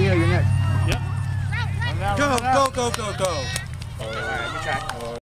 Leo, you're next. Yep. Go, go, go, go, go. All right, let me try.